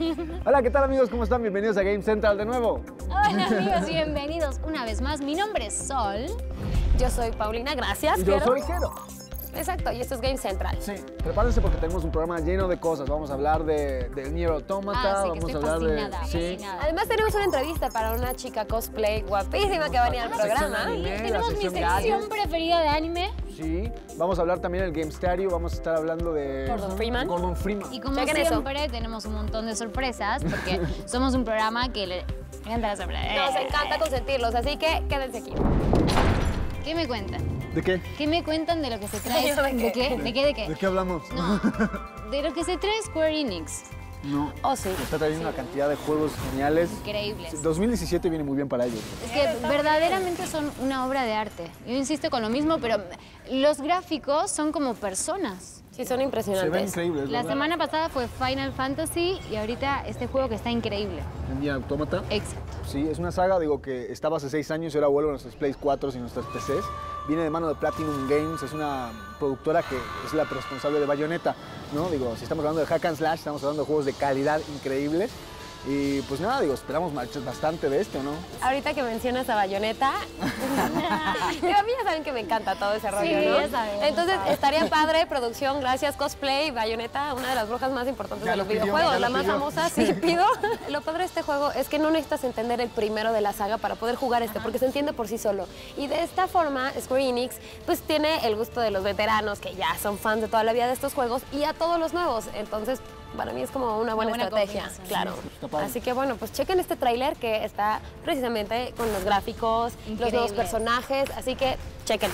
Hola, ¿qué tal amigos? ¿Cómo están? Bienvenidos a Game Central de nuevo. Hola amigos, bienvenidos una vez más. Mi nombre es Sol. Yo soy Paulina, gracias. Y yo soy Jero. Exacto, y esto es Game Central. Sí, prepárense porque tenemos un programa lleno de cosas. Vamos a hablar del Nier Automata, sí, vamos que a hablar fascinada, de... fascinada. Además tenemos una entrevista para una chica cosplay guapísima que va a venir al programa. anime. Tenemos mi sección sección preferida de anime. Sí, vamos a hablar también del Game Stereo, vamos a estar hablando de... Gordon Freeman. Gordon Freeman. Y como Chequen siempre, tenemos un montón de sorpresas porque somos un programa que le encanta la sorpresa. Nos encanta consentirlos, así que quédense aquí. ¿Qué me cuentan? ¿De qué? ¿Qué me cuentan de lo que se trae? ¿De qué? ¿De qué? ¿De qué? ¿De qué hablamos? No, de lo que se trae Square Enix. No. Oh, sí. Está trayendo una cantidad de juegos geniales. Increíbles. 2017 viene muy bien para ellos. Es que verdaderamente son una obra de arte. Yo insisto con lo mismo, pero los gráficos son como personas. Sí, son Se impresionantes. ven increíbles. La ¿verdad? semana pasada fue Final Fantasy y ahorita este juego que está increíble. En Nier Automata. Exacto. Sí, es una saga, digo, que estaba hace 6 años y ahora vuelve a nuestros Play 4 y nuestras PCs. Viene de mano de Platinum Games, es una productora que es la responsable de Bayonetta, ¿no? Digo, si estamos hablando de Hack and Slash, estamos hablando de juegos de calidad increíbles. Y pues nada, digo, esperamos bastante de esto, ¿no? Ahorita que mencionas a Bayonetta, digo, a mí ya saben que me encanta todo ese rollo, Sí, ¿no? ya sabemos. Entonces estaría padre, producción, gracias, cosplay, Bayonetta, una de las brujas más importantes Ya de lo los pidió, videojuegos, ya la lo más pidió. famosa, sí, pido. Lo padre de este juego es que no necesitas entender el primero de la saga para poder jugar este, porque se entiende por sí solo. Y de esta forma, Square Enix, pues tiene el gusto de los veteranos, que ya son fans de toda la vida de estos juegos, y a todos los nuevos. Entonces, para mí es como una buena estrategia, combinación. claro. Sí, está padre. Así que bueno, pues chequen este tráiler que está precisamente con los gráficos, los nuevos Increíbles. personajes, así que chequen.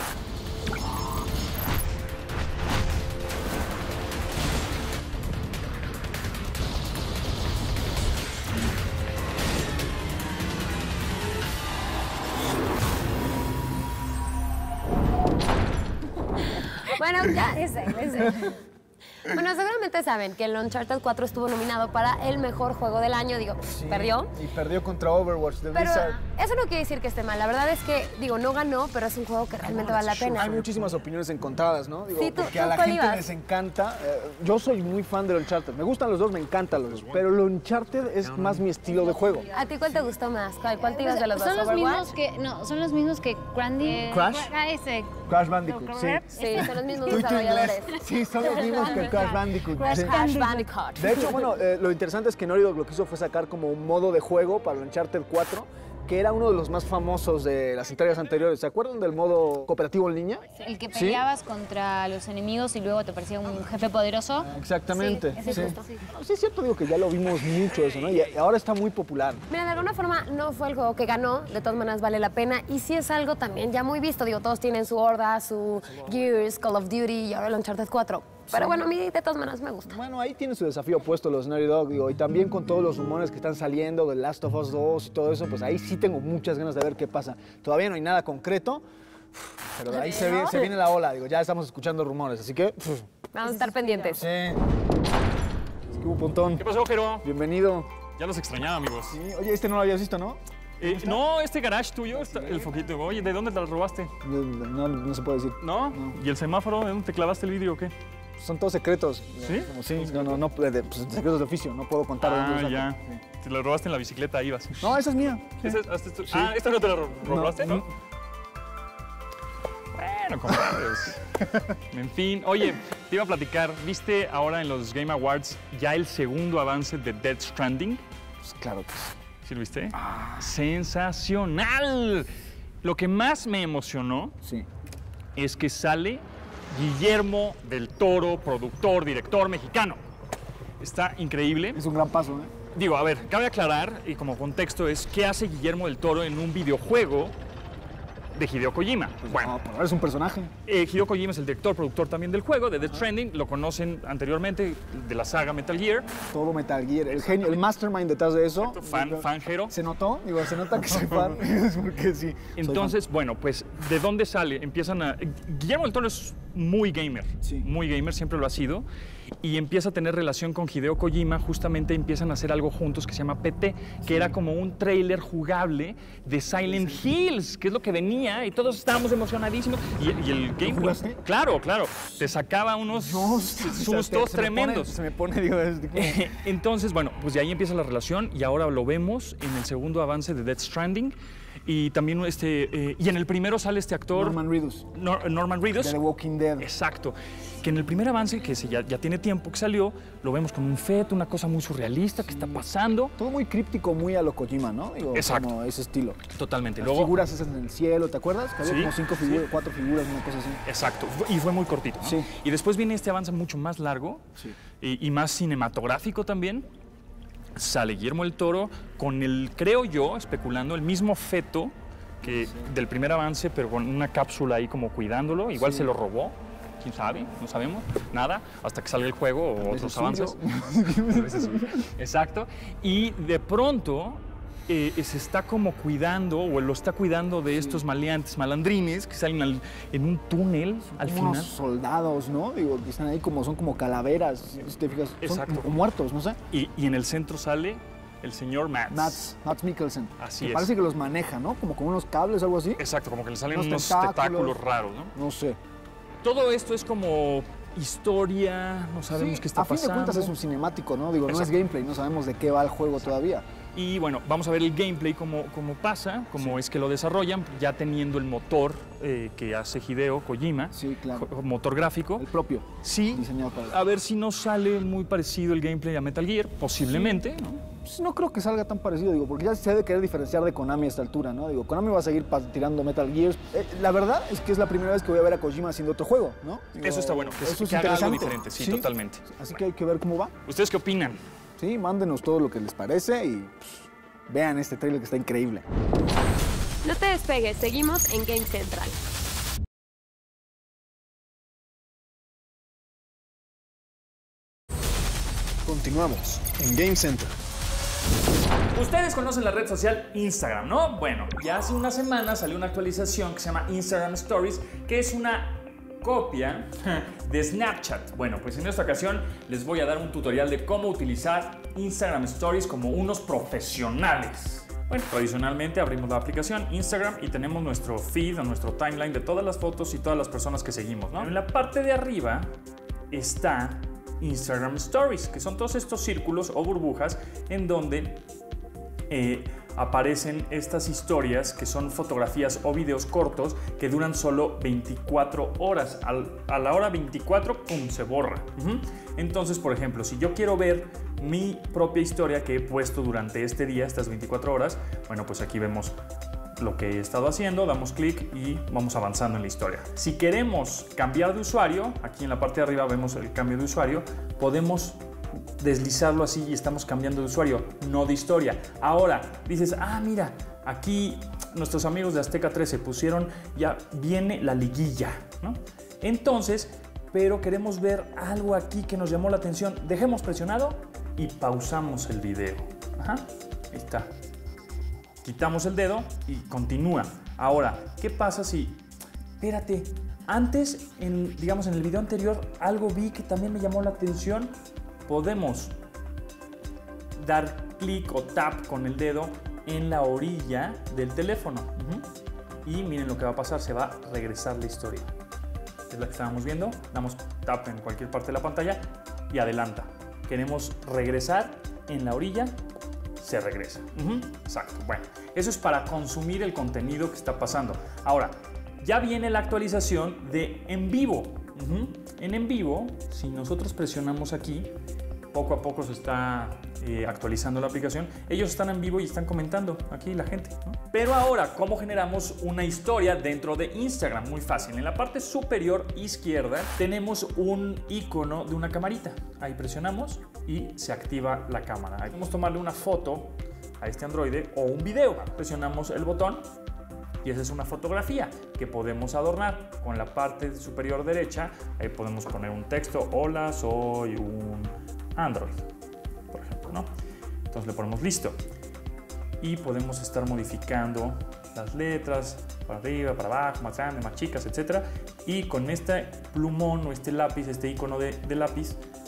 Bueno, ya. Bueno, seguramente saben que el Uncharted 4 estuvo nominado para el mejor juego del año. Digo, Sí, perdió. Y perdió contra Overwatch de Pero Blizzard. eso no quiere decir que esté mal. La verdad es que, digo, no ganó, pero es un juego que realmente vale la pena. Hay muchísimas opiniones encontradas, ¿no? Digo, Sí, ¿tú porque a la cuál gente ibas? les encanta. Yo soy muy fan del Uncharted. Me gustan los dos, me encantan los dos. Pero el Uncharted es más mi estilo de juego. ¿A ti cuál te gustó más? ¿Cuál te ibas de los dos? Son los ¿Overwatch? mismos que son los mismos que Grandy ¿Crash? Ese. Crash Bandicoot, sí. Sí, son los mismos Tú y tu desarrolladores. inglés. Sí, son los mismos que Crash Bandicoot. sí. Crash Bandicoot. De hecho, bueno, lo interesante es que Naughty Dog lo que hizo fue sacar como un modo de juego para el Uncharted 4, que era uno de los más famosos de las entregas anteriores. ¿Se acuerdan del modo cooperativo en línea? El que Sí. peleabas contra los enemigos y luego te parecía un jefe poderoso. Exactamente. Sí, ese es justo. No, sí es cierto, digo que ya lo vimos mucho eso, ¿no? Y ahora está muy popular. Mira, de alguna forma no fue el juego que ganó, de todas maneras vale la pena y sí es algo también ya muy visto, digo, todos tienen su Horda, su Gears, Call of Duty y ahora el Uncharted 4, pero bueno, a mí de todas maneras me gusta. Bueno, ahí tiene su desafío puesto los Naughty Dog, digo, y también con todos los rumores que están saliendo de Last of Us 2 y todo eso, pues ahí sí tengo muchas ganas de ver qué pasa. Todavía no hay nada concreto, pero de ahí se viene la ola, digo, ya estamos escuchando rumores, así que... Vamos a estar pendientes. Sí. Es que hubo un montón. ¿Qué pasó, Jero? Bienvenido. Ya los extrañaba, amigos. Sí, oye, este no lo habías visto, ¿no? No, este garage tuyo, el foquito. Oye, ¿de dónde te lo robaste? No se puede decir. ¿No? ¿Y el semáforo? ¿De dónde te clavaste el vidrio o qué? Son todos secretos. ¿Sí? Como sí, no, pues, secretos de oficio, no puedo contar. de dónde los saco. Ya. Sí. Te lo robaste en la bicicleta, ahí vas. No, esa es mía. Sí. ¿Esta no te la robaste? No. Bueno, compadres. En fin, oye, te iba a platicar, ¿viste ahora en los Game Awards ya el segundo avance de Death Stranding? Pues claro que sí. ¿Sí lo viste? ¡Sensacional! Lo que más me emocionó Sí. es que sale Guillermo del Toro, productor, director mexicano. Está increíble. Es un gran paso, ¿eh? Digo, a ver, cabe aclarar, y como contexto es, ¿qué hace Guillermo del Toro en un videojuego de Hideo Kojima? Bueno, No, pero es un personaje. Hideo Kojima es el director, productor también del juego, de Death Stranding. Lo conocen anteriormente de la saga Metal Gear. Todo Metal Gear. El genio, el mastermind detrás de eso. Fanjero. ¿Se notó? Digo, se nota que soy fan. Es porque sí. soy Entonces, bueno, pues, ¿de dónde sale? Empiezan a... Guillermo del Toro es muy gamer, Sí. muy gamer, siempre lo ha sido. y empieza a tener relación con Hideo Kojima, justamente empiezan a hacer algo juntos que se llama PT, que era como un tráiler jugable de Silent Hills, que es lo que venía, y todos estábamos emocionadísimos. Y el gameplay, jugaste? claro, te sacaba unos sustos tremendos. Se me pone, digo, Entonces, bueno, pues de ahí empieza la relación y ahora lo vemos en el segundo avance de Death Stranding. Y también y en el primero sale este actor Norman Reedus. Norman Reedus. De The Walking Dead. Exacto. Que en el primer avance, que ya tiene tiempo que salió, lo vemos con un feto, una cosa muy surrealista que está pasando. Todo muy críptico, muy a lo Kojima, ¿no? Digo, exacto. Como ese estilo. Totalmente. Las figuras esas en el cielo, ¿te acuerdas? Que había como 5 figuras, 4 figuras, una cosa así. Exacto. Y fue muy cortito, ¿no? Sí. Y después viene este avance mucho más largo y más cinematográfico también. Sale Guillermo del Toro con el, creo yo, especulando, el mismo feto que del primer avance, pero con una cápsula ahí como cuidándolo. Igual se lo robó, quién sabe, no sabemos, nada, hasta que salga el juego o otros avances. Exacto. Y de pronto se está como cuidando, o lo está cuidando de estos maleantes, malandrines, que salen en un túnel al final. Unos soldados, ¿no? Digo, que están ahí son como calaveras, si te fijas, exacto. Son como muertos, no sé. Y en el centro sale el señor Mads Mikkelsen. Así es. Parece que los maneja, ¿no? Como con unos cables o algo así. Exacto, como que le salen unos tentáculos raros, ¿no? No sé. Todo esto es como historia, no sabemos qué está pasando. A fin de cuentas es un cinemático, ¿no? Digo, no es gameplay, no sabemos de qué va el juego todavía. Y bueno, vamos a ver el gameplay, cómo pasa, cómo es que lo desarrollan, ya teniendo el motor que hace Hideo Kojima. Sí, claro. Motor gráfico. El propio. Sí. Diseñado para... A ver si no sale muy parecido el gameplay a Metal Gear, posiblemente, ¿no? Pues no creo que salga tan parecido, digo, porque ya se debe querer diferenciar de Konami a esta altura, ¿no? Digo, Konami va a seguir tirando Metal Gears. La verdad es que es la primera vez que voy a ver a Kojima haciendo otro juego, ¿no? Digo, eso está bueno, que haga algo diferente, sí, totalmente. Así que hay que ver cómo va. ¿Ustedes qué opinan? Sí, mándenos todo lo que les parece y vean este trailer que está increíble. No te despegues, seguimos en Game Central. Continuamos en Game Center. Ustedes conocen la red social Instagram, ¿no? Bueno, ya hace una semana salió una actualización que se llama Instagram Stories, que es una copia de Snapchat. Bueno, pues en esta ocasión les voy a dar un tutorial de cómo utilizar Instagram Stories como unos profesionales. Bueno, tradicionalmente abrimos la aplicación Instagram y tenemos nuestro feed o nuestro timeline de todas las fotos y todas las personas que seguimos, ¿no? En la parte de arriba está Instagram Stories, que son todos estos círculos o burbujas en donde aparecen estas historias que son fotografías o videos cortos que duran solo 24 horas. A la hora 24, ¡pum!, se borra. Entonces, por ejemplo, si yo quiero ver mi propia historia que he puesto durante este día, estas 24 horas, bueno, pues aquí vemos lo que he estado haciendo, damos clic y vamos avanzando en la historia. Si queremos cambiar de usuario, aquí en la parte de arriba vemos el cambio de usuario, podemos deslizarlo así y estamos cambiando de usuario, no de historia. Ahora dices, mira, aquí nuestros amigos de Azteca 13 pusieron, ya viene la liguilla, ¿no? Entonces, pero queremos ver algo aquí que nos llamó la atención, dejemos presionado y pausamos el video. Ahí está. Quitamos el dedo y continúa. Ahora, ¿qué pasa si, espérate, antes, digamos en el video anterior, algo vi que también me llamó la atención? Podemos dar clic o tap con el dedo en la orilla del teléfono. Y miren lo que va a pasar, se va a regresar la historia. Es la que estábamos viendo, damos tap en cualquier parte de la pantalla y adelanta. Queremos regresar en la orilla, se regresa. Exacto. Bueno, eso es para consumir el contenido que está pasando. Ahora, ya viene la actualización de en vivo. En vivo, si nosotros presionamos aquí, poco a poco se está actualizando la aplicación. Ellos están en vivo y están comentando aquí la gente, ¿no? Pero ahora, ¿cómo generamos una historia dentro de Instagram? Muy fácil. En la parte superior izquierda tenemos un icono de una camarita. Ahí presionamos y se activa la cámara. Ahí podemos tomarle una foto a este androide o un video. Presionamos el botón y esa es una fotografía que podemos adornar con la parte superior derecha. Ahí podemos poner un texto: hola, soy un Android, por ejemplo, ¿no? Entonces le ponemos listo y podemos estar modificando las letras para arriba, para abajo, más grandes, más chicas, etcétera. Y con este plumón o este lápiz, este icono de lápiz,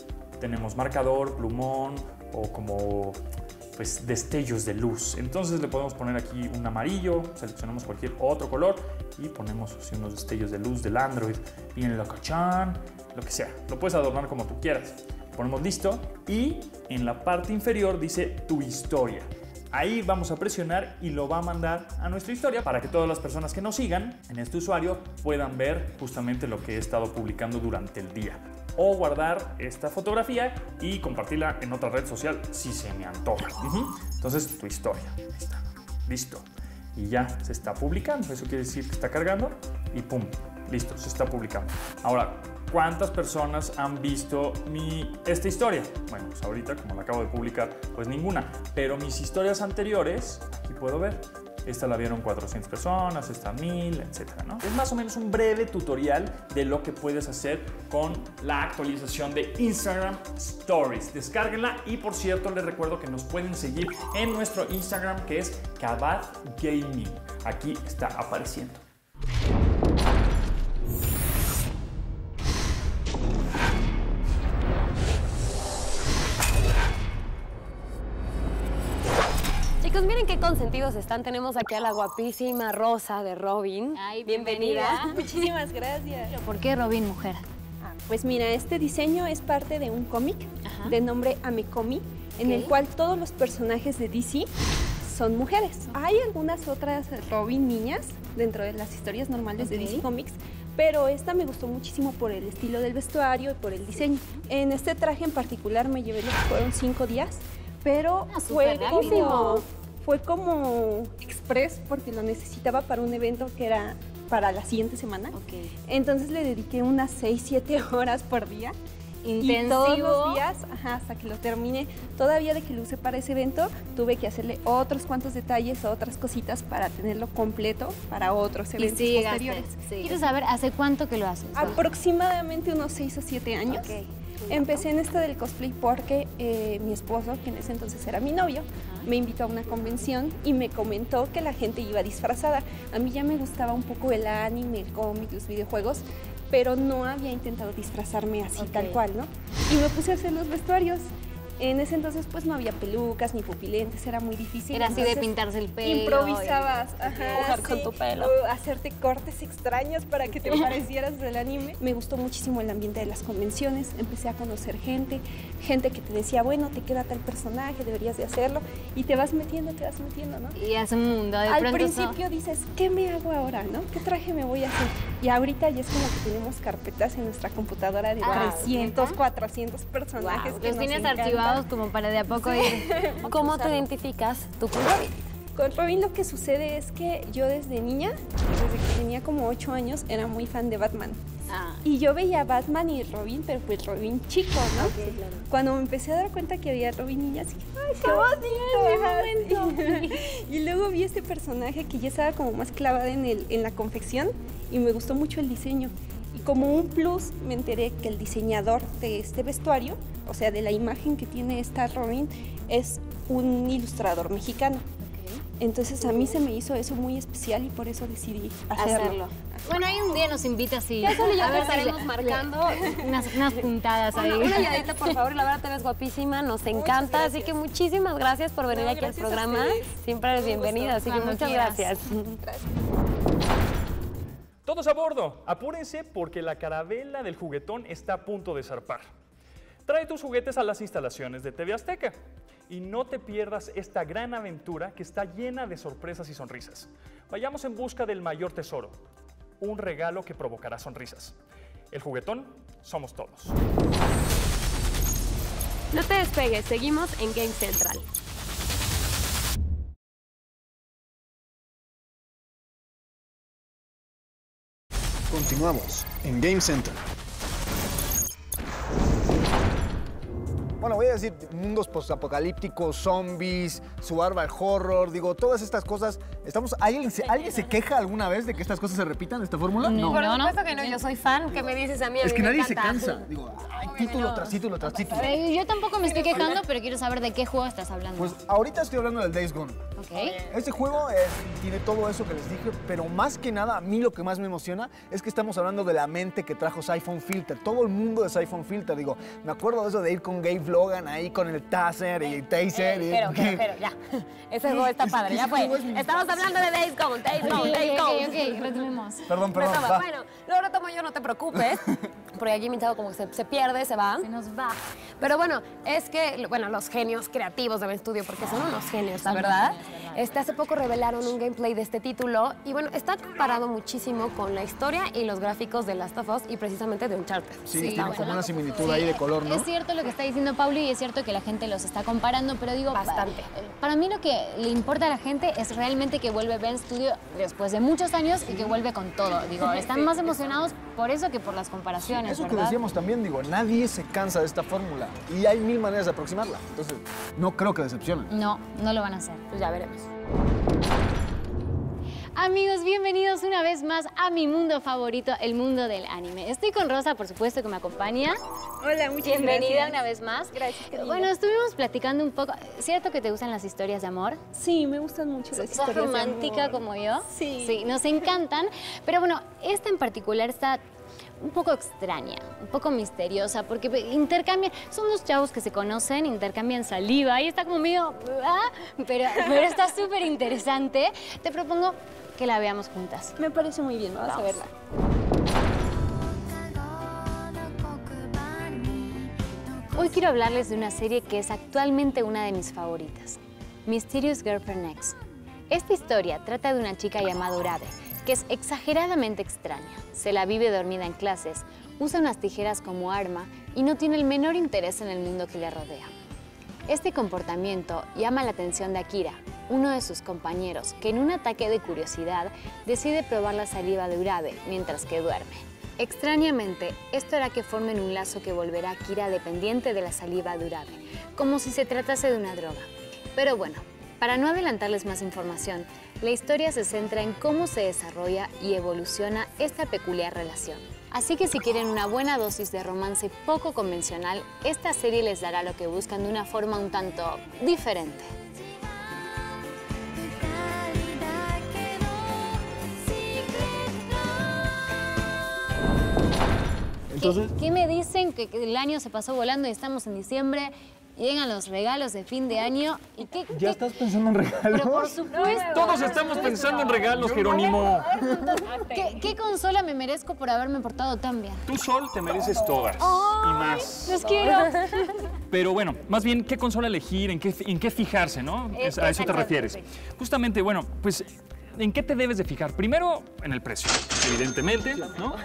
tenemos marcador, plumón o como pues destellos de luz. Entonces le podemos poner aquí un amarillo, seleccionamos cualquier otro color y ponemos así unos destellos de luz del Android. Bien locochón, lo que sea. Lo puedes adornar como tú quieras. Ponemos listo y en la parte inferior dice tu historia. Ahí vamos a presionar y lo va a mandar a nuestra historia para que todas las personas que nos sigan en este usuario puedan ver justamente lo que he estado publicando durante el día. O guardar esta fotografía y compartirla en otra red social si se me antoja. Entonces, tu historia. Ahí está. Listo. Y ya se está publicando. Eso quiere decir que está cargando y ¡pum! Listo, se está publicando. Ahora, ¿cuántas personas han visto esta historia? Bueno, pues ahorita, como la acabo de publicar, pues ninguna. Pero mis historias anteriores, aquí puedo ver. Esta la vieron 400 personas, esta 1000, etcétera, ¿no? Es más o menos un breve tutorial de lo que puedes hacer con la actualización de Instagram Stories. Descárguenla y, por cierto, les recuerdo que nos pueden seguir en nuestro Instagram, que es Kabat Gaming. Aquí está apareciendo. Chicos, miren qué consentidos están. Tenemos aquí a la guapísima Rosa de Robin. Ay, bienvenida. Muchísimas gracias. ¿Por qué Robin mujer? Pues mira, este diseño es parte de un cómic de nombre Amecomi, en el cual todos los personajes de DC son mujeres. Hay algunas otras Robin niñas dentro de las historias normales de DC Comics, pero esta me gustó muchísimo por el estilo del vestuario y por el diseño. En este traje en particular me llevé, fueron 5 días, pero fue como express porque lo necesitaba para un evento que era para la siguiente semana. Entonces le dediqué unas 6-7 horas por día. Intensivo. Y todos los días, hasta que lo terminé, todavía de que lo usé para ese evento, tuve que hacerle otros cuantos detalles, otras cositas para tenerlo completo para otros eventos posteriores. Quiero saber, ¿hace cuánto que lo haces? Aproximadamente unos 6 o 7 años. Empecé en esto del cosplay porque mi esposo, que en ese entonces era mi novio, me invitó a una convención y me comentó que la gente iba disfrazada. A mí ya me gustaba un poco el anime, el cómic, los videojuegos, pero no había intentado disfrazarme así tal cual, ¿no? Y me puse a hacer los vestuarios. En ese entonces pues no había pelucas ni pupilentes, era muy difícil. Era así de pintarse el pelo. Improvisabas, dibujar con tu pelo. O hacerte cortes extraños para que te parecieras del anime. Me gustó muchísimo el ambiente de las convenciones, empecé a conocer gente que te decía, bueno, te queda tal personaje, deberías de hacerlo, y te vas metiendo, ¿no? Y es un mundo, de Al pronto principio dices, ¿qué me hago ahora, no? ¿Qué traje me voy a hacer? Y ahorita ya es como que tenemos carpetas en nuestra computadora de 300, 400 personajes. que los nos tienes encantan. archivados como para de a poco ir. ¿Cómo te identificas tú con Robin? Con Robin lo que sucede es que yo desde niña, desde que tenía como 8 años, era muy fan de Batman. Y yo veía Batman y Robin, pero pues Robin chico, ¿no? Cuando me empecé a dar cuenta que había Robin niña, así, ¡ay, qué bonito! Y luego vi este personaje que ya estaba como más clavada en la confección y me gustó mucho el diseño. Y como un plus me enteré que el diseñador de este vestuario, o sea, de la imagen que tiene esta Robin, es un ilustrador mexicano. Entonces a mí se me hizo eso muy especial y por eso decidí hacerlo. Bueno, ahí un día nos invitas y Ya solo ya a ver si estaremos marcando unas puntadas ahí. una llamadita, por favor. La verdad te ves guapísima, nos encanta. Así que muchísimas gracias por venir aquí al programa. Siempre eres bienvenida, así que Cuando muchas quieras. gracias. Todos a bordo, apúrense porque la carabela del juguetón está a punto de zarpar. Trae tus juguetes a las instalaciones de TV Azteca y no te pierdas esta gran aventura que está llena de sorpresas y sonrisas. Vayamos en busca del mayor tesoro, un regalo que provocará sonrisas. El juguetón somos todos. No te despegues, seguimos en Game Central. Continuamos en Game Center. Bueno, voy a decir mundos postapocalípticos, zombies, survival horror, digo, todas estas cosas. ¿Alguien se queja alguna vez de que estas cosas se repitan, esta fórmula? No. Por supuesto que no, yo soy fan. ¿Qué me dices a mí? Es que me nadie se encanta. cansa. Digo, título tras título tras título. Yo tampoco me estoy quejando, pero quiero saber de qué juego estás hablando. Pues ahorita estoy hablando del Days Gone. Este juego tiene todo eso que les dije, pero más que nada, a mí lo que más me emociona es que estamos hablando de la mente que trajo Siphon Filter. Todo el mundo de Siphon Filter, digo, me acuerdo de eso de ir con Gabe Logan ahí con el Taser y el Taser. Pero, ya. Ese juego está padre, ya fue. Estamos hablando de Days Gone, Days Gone. Ok, retomemos. Perdón. Bueno, lo retomo yo, no te preocupes, porque aquí mi chavo como que se pierde, se va. Se nos va. Pero bueno, es que, los genios creativos de Ben Studio, porque son unos genios, la verdad. Hace poco revelaron un gameplay de este título y bueno, está comparado muchísimo con la historia y los gráficos de Last of Us y precisamente de Uncharted. Sí, tiene como una similitud ahí de color, ¿no? Es cierto lo que está diciendo Pauli y es cierto que la gente los está comparando, pero digo... Bastante. Para mí lo que le importa a la gente es realmente que vuelve Ben Studio después de muchos años y que vuelve con todo. Digo, están más emocionados por eso que por las comparaciones, Eso ¿verdad? que decíamos también, digo, nadie se cansa de esta fórmula y hay 1000 maneras de aproximarla. Entonces, no creo que decepcionen. No lo van a hacer. Pues ya veremos. Amigos, bienvenidos una vez más a mi mundo favorito, el mundo del anime. Estoy con Rosa, por supuesto, que me acompaña. Hola, muchas Bienvenida gracias. una vez más. Gracias, querida. Bueno, estuvimos platicando un poco. ¿Cierto que te gustan las historias de amor? Sí, me gustan mucho las ¿Sos historias de romántica amor. como yo? Sí. Sí, nos encantan. Pero bueno, esta en particular está un poco extraña, un poco misteriosa, porque intercambian, son dos chavos que se conocen, intercambian saliva y está como medio... Pero está súper interesante. Te propongo que la veamos juntas. Me parece muy bien, vamos a verla. Hoy quiero hablarles de una serie que es actualmente una de mis favoritas, Mysterious Girlfriend X. Esta historia trata de una chica llamada Urabe, que es exageradamente extraña. Se la vive dormida en clases, usa unas tijeras como arma y no tiene el menor interés en el mundo que le rodea. Este comportamiento llama la atención de Akira, uno de sus compañeros, que en un ataque de curiosidad decide probar la saliva de Urabe mientras que duerme. Extrañamente, esto hará que formen un lazo que volverá a Akira dependiente de la saliva de Urabe, como si se tratase de una droga. Pero bueno, para no adelantarles más información, la historia se centra en cómo se desarrolla y evoluciona esta peculiar relación. Así que si quieren una buena dosis de romance poco convencional, esta serie les dará lo que buscan de una forma un tanto diferente. Entonces, ¿Qué me dicen? Que el año se pasó volando y estamos en diciembre. Llegan los regalos de fin de año. ¿Y ¿ya estás pensando en regalos? Pero por supuesto. Todos estamos pensando en regalos, Jerónimo. ¿Qué consola me merezco por haberme portado tan bien? Tú, Sol, te mereces todas y más. Los quiero. Pero bueno, más bien, ¿qué consola elegir? ¿En qué fijarse, no? A eso te refieres. Justamente, bueno, pues, ¿en qué te debes de fijar? Primero, en el precio, evidentemente, ¿no?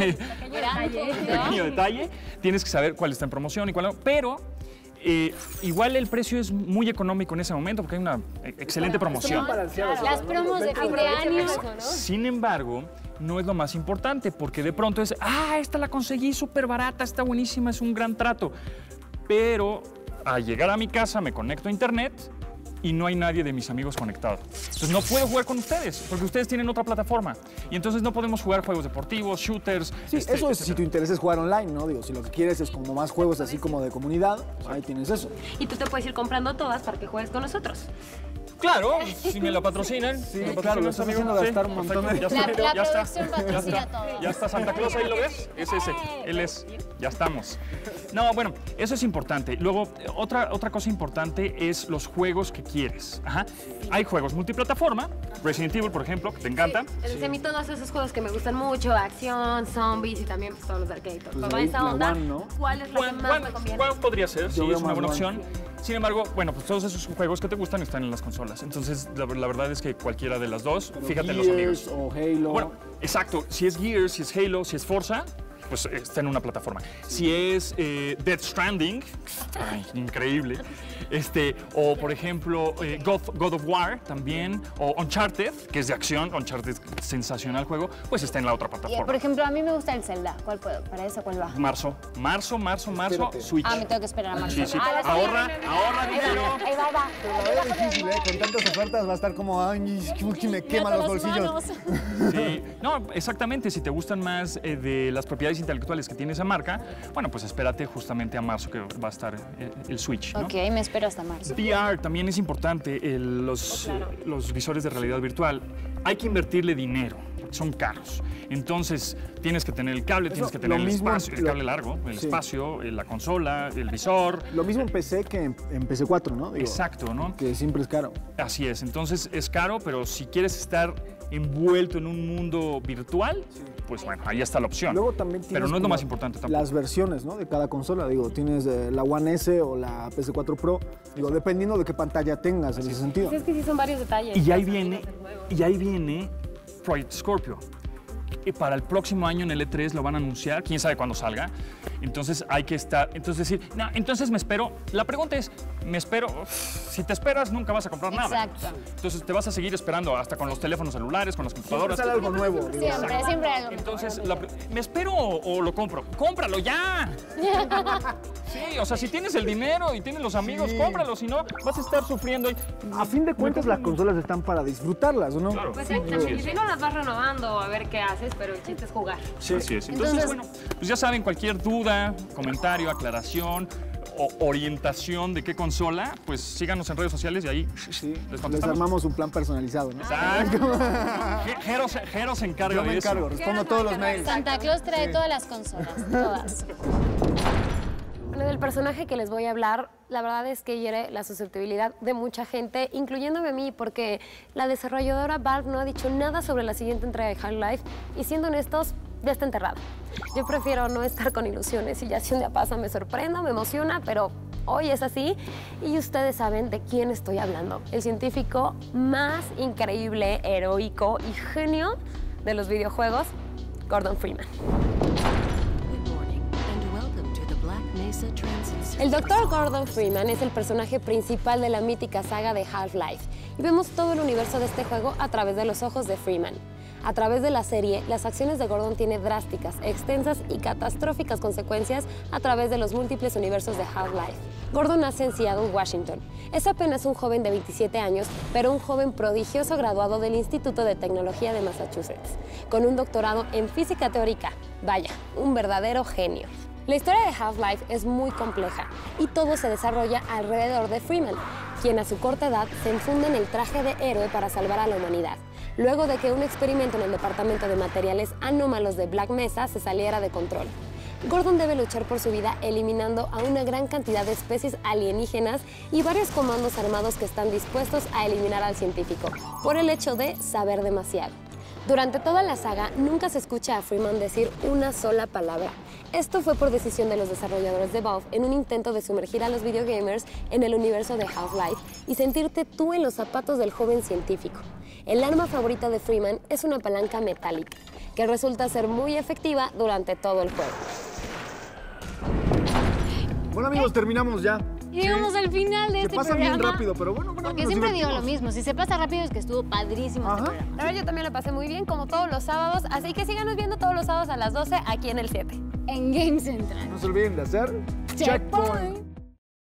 Pequeño detalle. Tienes que saber cuál está en promoción y cuál no. Pero igual el precio es muy económico en ese momento porque hay una excelente promoción. Las promos de fin de año. Sin embargo, no es lo más importante porque de pronto es, esta la conseguí súper barata, está buenísima, es un gran trato. Pero al llegar a mi casa me conecto a internet y no hay nadie de mis amigos conectado. Entonces no puedo jugar con ustedes, porque ustedes tienen otra plataforma. Y entonces no podemos jugar juegos deportivos, shooters. Sí, eso es si tu interés es jugar online, ¿no? Digo, si lo que quieres es como más juegos así como de comunidad, ahí tienes eso. Y tú te puedes ir comprando todas para que juegues con nosotros. Claro, si me la patrocinan. Sí, claro, lo estás haciendo gastar un montón de... Ya está, La ya está, producción patrocina todo. Ya está Santa Claus, ahí lo ves. Es ese, él es. Ya estamos. No, bueno, eso es importante. Luego, otra cosa importante es los juegos que quieres. Ajá. Hay juegos multiplataforma, Resident Evil, por ejemplo, que te encanta. A mí todos esos juegos que me gustan mucho, acción, zombies y también pues, todos los de arcade. Pues Para ahí, esa la onda, One, ¿no? ¿cuál es la que más me conviene? One podría ser, sí, veo es una más buena One. opción. Sin embargo, bueno, pues todos esos juegos que te gustan están en las consolas. Entonces, la verdad es que cualquiera de las dos, fíjate en los Gears amigos. o Halo. Bueno, exacto. Si es Gears, si es Halo, si es Forza, pues está en una plataforma. Si es Death Stranding, increíble. O por ejemplo, God of War también, o Uncharted, que es de acción, Uncharted, sensacional juego, pues está en la otra Y, plataforma. por ejemplo, a mí me gusta el Zelda. ¿Cuál puedo? ¿Para eso cuál va? Marzo, Espérate. Switch. Me tengo que esperar a marzo. Sí, sí. La estoy Ahorra viendo. dinero. Ahí va. Pero la veo difícil, ¿eh? Con tantas ofertas va a estar como, ay, que me queman los bolsillos. Sí, no, exactamente. Si te gustan más de las propiedades propiedades intelectuales que tiene esa marca, bueno, pues espérate justamente a marzo que va a estar el Switch, ¿no? Ok, me espero hasta marzo. VR también es importante, los visores de realidad virtual. Hay que invertirle dinero, son caros. Entonces, tienes que tener el cable, tienes que tener el espacio, el cable largo, el espacio, la consola, el visor. Lo mismo en PC que en PC 4, ¿no? Digo, exacto, ¿no? Que siempre es caro. Así es, entonces es caro, pero si quieres estar envuelto en un mundo virtual, pues bueno, ahí está la opción. Luego también tienes pero no es lo más importante tampoco. Las versiones, ¿no? De cada consola, digo, tienes la One S o la PS4 Pro, digo, dependiendo de qué pantalla tengas en ese sentido. Es que sí son varios detalles. Y ahí viene Project Scorpio. Y para el próximo año en el E3 lo van a anunciar, quién sabe cuándo salga. Entonces hay que estar, entonces decir, no, entonces me espero. La pregunta es, me espero, si te esperas nunca vas a comprar nada. Exacto. Entonces te vas a seguir esperando hasta con los teléfonos celulares, con las computadoras. Sale algo nuevo. Digo. Siempre algo. Entonces, ¿me espero o lo compro? ¡Cómpralo ya! Sí, o sea, si tienes el dinero y tienes los amigos, cómpralo, si no vas a estar sufriendo. A fin de cuentas las consolas están para disfrutarlas, ¿no? Claro. Pues sí, también. Si no las vas renovando a ver qué haces, pero el chiste es jugar. Sí, así es. Entonces, bueno, pues ya saben, cualquier duda, comentario, aclaración o orientación de qué consola, pues síganos en redes sociales y ahí les contestamos. Les armamos un plan personalizado, ¿no? Exacto. Jero se encarga Yo me de eso. encargo, respondo todos los mails. Santa Claus trae todas las consolas, todas. Bueno, del personaje que les voy a hablar, la verdad es que hiere la susceptibilidad de mucha gente, incluyéndome a mí, porque la desarrolladora Valve no ha dicho nada sobre la siguiente entrega de Half-Life y, siendo honestos, ya está enterrado. Yo prefiero no estar con ilusiones y ya si un día pasa me sorprendo, me emociona, pero hoy es así y ustedes saben de quién estoy hablando. El científico más increíble, heroico y genio de los videojuegos, Gordon Freeman. El Dr. Gordon Freeman es el personaje principal de la mítica saga de Half-Life y vemos todo el universo de este juego a través de los ojos de Freeman. A través de la serie, las acciones de Gordon tienen drásticas, extensas y catastróficas consecuencias a través de los múltiples universos de Half-Life. Gordon nace en Seattle, Washington. Es apenas un joven de 27 años, pero un joven prodigioso graduado del Instituto de Tecnología de Massachusetts, con un doctorado en física teórica. Vaya, un verdadero genio. La historia de Half-Life es muy compleja y todo se desarrolla alrededor de Freeman, quien a su corta edad se infunde en el traje de héroe para salvar a la humanidad, luego de que un experimento en el Departamento de Materiales Anómalos de Black Mesa se saliera de control. Gordon debe luchar por su vida eliminando a una gran cantidad de especies alienígenas y varios comandos armados que están dispuestos a eliminar al científico por el hecho de saber demasiado. Durante toda la saga nunca se escucha a Freeman decir una sola palabra. Esto fue por decisión de los desarrolladores de Valve en un intento de sumergir a los videogamers en el universo de Half-Life y sentirte tú en los zapatos del joven científico. El arma favorita de Freeman es una palanca metálica, que resulta ser muy efectiva durante todo el juego. Bueno, amigos, terminamos ya. Llegamos al final de este programa. Se pasa bien rápido, pero bueno. Porque siempre digo lo mismo, si se pasa rápido es que estuvo padrísimo este programa. La verdad, yo también la pasé muy bien, como todos los sábados, así que síganos viendo todos los sábados a las 12 aquí en el 7. En Game Central. No se olviden de hacer Checkpoint.